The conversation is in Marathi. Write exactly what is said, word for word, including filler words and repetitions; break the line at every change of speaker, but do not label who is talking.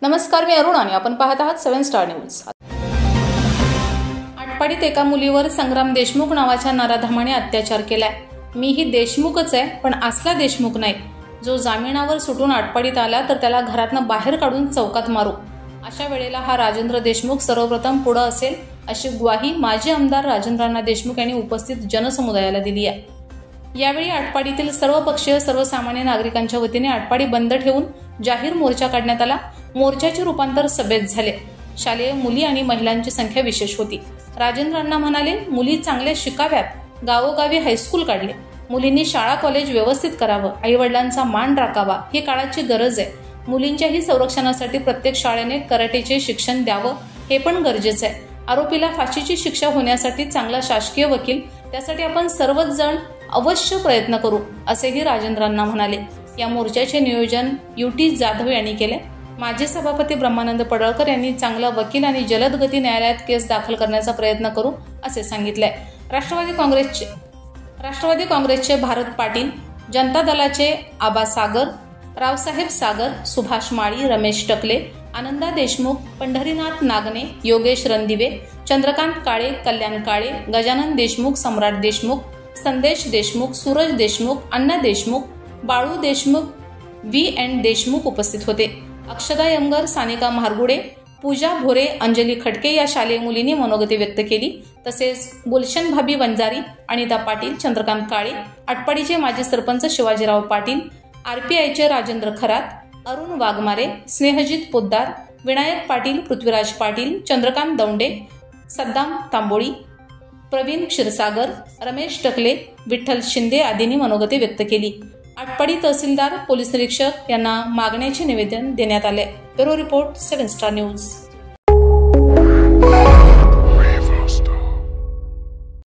नमस्कार, मी अरुण आणि आपण पाहत आहात सेवन स्टार न्यूज। आटपाडीत एका मुलीवर संग्राम देशमुख नावाच्या नराधमाने अत्याचार केलाय। मी ही देशमुखच आहे, पण असला देशमुख नाही जो जामिनावर सुटून आटपाडीत आला तर त्याला घरातनं बाहेर काढून चौकात मारू। अशा वेळेला हा राजेंद्र देशमुख सर्वप्रथम पुढे असेल अशी ग्वाही माजी आमदार राजेंद्र देशमुख यांनी उपस्थित जनसमुदायाला दिली आहे। यावेळी आटपाडीतील सर्वपक्षीय सर्वसामान्य नागरिकांच्या वतीने आटपाडी बंद ठेवून जाहीर मोर्चा काढण्यात आला। मोर्चाचे रूपांतर सभेत झाले। शालेय मुली आणि महिलांची संख्या विशेष होती। राजेंद्र अण्णा म्हणाले, मुली चांगल्या शिकाव्यात, गावोगावी हायस्कूल काढले, मुलींनी शाळा कॉलेज व्यवस्थित करावं, आईवडिलांचा मान राखावा, ही काळाची गरज आहे। मुलींच्याही संरक्षणासाठी प्रत्येक शाळेने कराटेचे शिक्षण द्यावं, हे पण गरजेचं आहे। आरोपीला फाशीची शिक्षा होण्यासाठी चांगला शासकीय वकील, त्यासाठी आपण सर्वच जण अवश्य प्रयत्न करू, असेही राजेंद्र अण्णा म्हणाले। या मोर्चाचे नियोजन युटी जाधव यांनी केले। माजी सभापती ब्रह्मानंद पडळकर यांनी चांगला वकील आणि जलद गती न्यायालयात केस दाखल करण्याचा प्रयत्न करू, असे सांगितले। राष्ट्रवादी काँग्रेसचे राष्ट्रवादी काँग्रेसचे भारत पाटील, जनता दलाचे आबा सागर, रावसाहेब सागर, सुभाष माळी, रमेश टकले, आनंदा देशमुख, पंढरीनाथ नागणे, योगेश रणदिवे, चंद्रकांत काळे, कल्याण काळे, गजानन देशमुख, सम्राट देशमुख, संदेश देशमुख, सूरज देशमुख, अण्णा देशमुख, बाळू देशमुख, व्ही एन देशमुख उपस्थित होते। अक्षदा यमगर, सानिका म्हारगुडे, पूजा भोरे, अंजली खडके या शालेय मुलींनी मनोगती व्यक्त केली। तसेच गुलशन भाभी वंजारी, अनिता पाटील, चंद्रकांत काळे, आटपाडीचे माजी सरपंच शिवाजीराव पाटील, आरपीआयचे राजेंद्र खरात, अरुण वाघमारे, स्नेहजित पोद्दार, विनायक पाटील, पृथ्वीराज पाटील, चंद्रकांत दौंडे, सद्दाम तांबोळी, प्रवीण क्षीरसागर, रमेश टकले, विठ्ठल शिंदे आदींनी मनोगती व्यक्त केली। आटपाडी तहसीलदार, पोलीस निरीक्षक यांना मागण्याचे निवेदन देण्यात आले। Bureau report, seven star news.